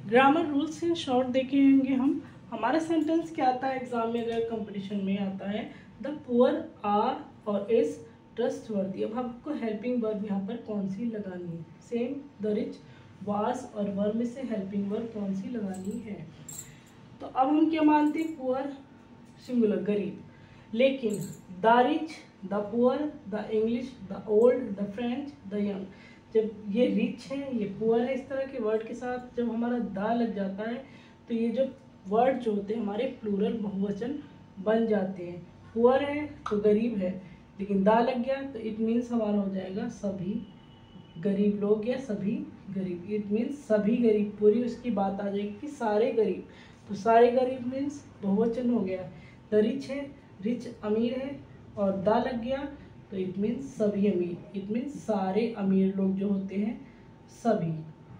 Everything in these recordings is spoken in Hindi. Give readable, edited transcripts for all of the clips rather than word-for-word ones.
ग्रामर रूल्स इन शॉर्ट देखे होंगे हम। हमारा सेंटेंस क्या आता है एग्जाम में, अगर कंपटीशन में आता है, द पुअर आर और इज ट्रस्टवर्दी। अब आपको हेल्पिंग वर्ब यहाँ पर कौन सी लगानी है? सेम, द रिच, वाज और वर में से हेल्पिंग वर्ब कौन सी लगानी है? तो अब हम क्या मानते हैं? पुअर सिंगुलर, गरीब। लेकिन the rich, the poor, the English, the old, the French, the young, जब ये रिच है, ये पुअर है, इस तरह के वर्ड के साथ जब हमारा दा लग जाता है तो ये जो वर्ड जो होते हैं हमारे प्लूरल बहुवचन बन जाते हैं। पुअर है तो गरीब है, लेकिन दा लग गया तो इट मीन्स हमारा हो जाएगा सभी गरीब लोग या सभी गरीब। इट मीन्स सभी गरीब, पूरी उसकी बात आ जाएगी कि सारे गरीब। तो सारे गरीब मीन्स बहुवचन हो गया। द रिच है, रिच अमीर है, और दा लग गया तो इट मीन्स सभी अमीर। इट मीन्स सारे अमीर लोग जो होते हैं सभी।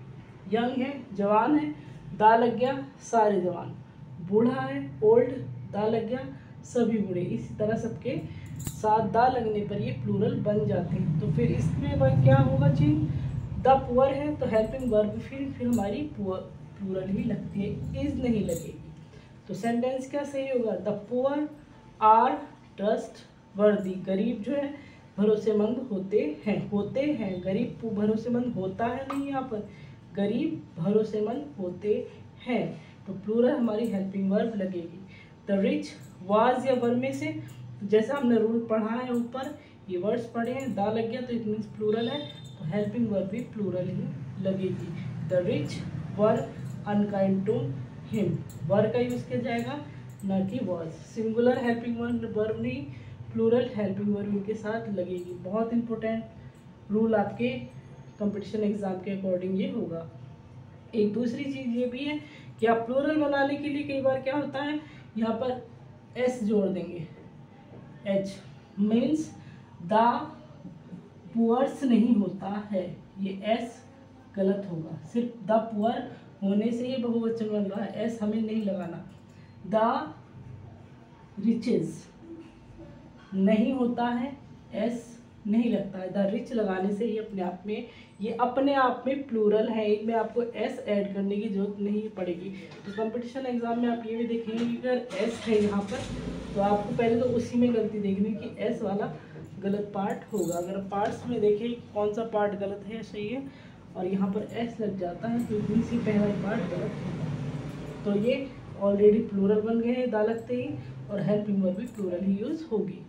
यंग है, जवान है, दा लग गया सारे जवान। बूढ़ा है, ओल्ड, दा लग गया सभी बूढ़े। इसी तरह सबके साथ दा लगने पर ये प्लूरल बन जाते हैं। तो फिर इसमें क्या होगा चीज? द पुअर है तो हेल्पिंग वर्ब फिर हमारी प्लूरल ही लगती है, इज नहीं लगेगी। तो सेंटेंस क्या सही होगा? द पुअर आर ट्रस्ट वर्दी। गरीब जो है भरोसेमंद होते हैं। गरीब भरोसेमंद होता है नहीं, यहाँ पर गरीब भरोसेमंद होते हैं। तो प्लूरल हमारी हेल्पिंग वर्ब लगेगी। द रिच, वाज या वर में से, जैसा हमने रूल पढ़ा है ऊपर, ये वर्ड्स पढ़े हैं, दा लग गया तो इट मीन्स प्लूरल है, तो हेल्पिंग वर्ब भी प्लूरल ही लगेगी। The rich were unkind to him, were का यूज किया जाएगा न कि वाज। सिंगुलर हेल्पिंग वर्ब नहीं, प्लूरल हेल्पिंग वर्ब इनके साथ लगेगी। बहुत इंपॉर्टेंट रूल आपके कंपटीशन एग्जाम के अकॉर्डिंग ये होगा। एक दूसरी चीज ये भी है कि आप प्लूरल बनाने के लिए कई बार क्या होता है, यहाँ पर एस जोड़ देंगे। एच मीन्स द पुअर्स नहीं होता है, ये एस गलत होगा। सिर्फ द पुअर होने से ये बहुवचन बन रहा है, एस हमें नहीं लगाना। द रिचेस नहीं होता है, एस नहीं लगता है। द रिच लगाने से ये अपने आप में प्लूरल है, इनमें आपको एस ऐड करने की जरूरत नहीं पड़ेगी। तो कंपटीशन एग्जाम में आप ये भी देखेंगे कि अगर एस है यहाँ पर तो आपको पहले तो उसी में गलती देखनी कि एस वाला गलत पार्ट होगा। अगर पार्ट्स में देखें कौन सा पार्ट गलत है या सही है, और यहाँ पर एस लग जाता है तो इसी पहला पार्ट गलत होगा। तो ये ऑलरेडी प्लूरल बन गए हैं दा लगते ही, और हेल्पिंग वर्ब भी प्लूरल ही यूज होगी।